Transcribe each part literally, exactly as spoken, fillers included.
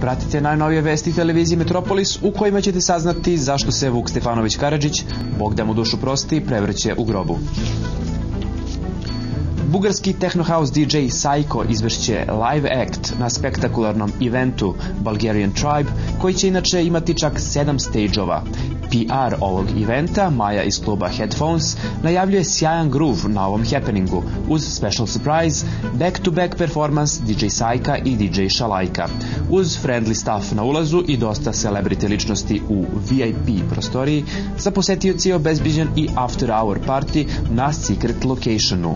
Pratite najnovije vesti televizije Metropolis u kojima ćete saznati zašto se Vuk Stefanović Karadžić, Bog da mu dušu prosti, prevrće u grobu. Bugarski techno house D J Psycho izvešće live act na spektakularnom eventu Bulgarian Tribe, koji će inače imati čak sedam stage-ova. P R ovog eventa, Maja iz kluba Headphones, najavljuje sjajan groove na ovom happeningu, uz special surprise, back-to-back performance D J Psyka i D J Šalajka, uz friendly staff na ulazu i dosta celebrity ličnosti u V I P prostoriji. Za posetioci je obezbeđen i after hour party na secret locationu.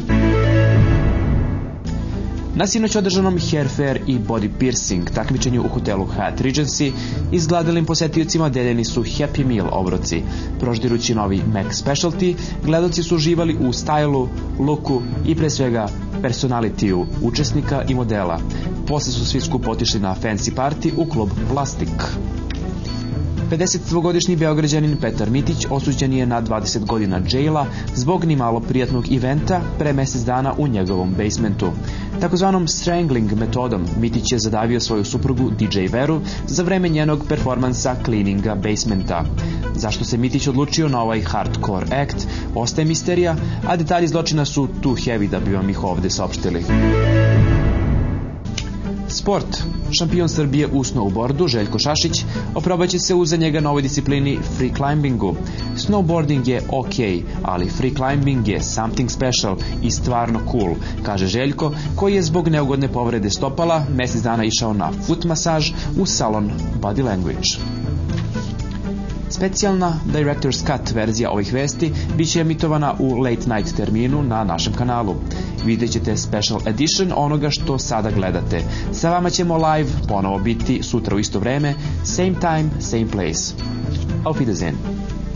Na sinoć održanom hair fair i body piercing takmičenju u hotelu Hyatt Regency izgladalim posetiocima deljeni su Happy Meal obroci. Proždirući novi Mac Specialty, gledaoci su uživali u stajlu, looku i pre svega personalitiju učesnika i modela. Posle su svi skupo otišli na fancy party u klub Plastik. pedesetdvogodišnji Beograđanin Petar Mitić osuđen je na dvadeset godina džejla zbog nimalo prijatnog eventa pre mesec dana u njegovom basementu. Takozvanom strangling metodom Mitić je zadavio svoju suprugu D J Veru za vreme njenog performansa cleaninga basementa. Zašto se Mitić odlučio na ovaj hardcore act ostaje misterija, a detalji zločina su too heavy da bi vam ih ovde saopštili. Sport. Šampion Srbije u snowboardu Željko Šašić oprobaće se u za njega novoj disciplini free climbingu. Snowboarding je ok, ali free climbing je something special i stvarno cool, kaže Željko, koji je zbog neugodne povrede stopala mesec dana išao na foot masaž u salon Body Language. Specijalna Director's Cut verzija ovih vesti bit će emitovana u late night terminu na našem kanalu. Vidjet ćete special edition onoga što sada gledate. Sa vama ćemo live ponovo biti sutra u isto vreme, same time, same place. Auf Wiedersehen.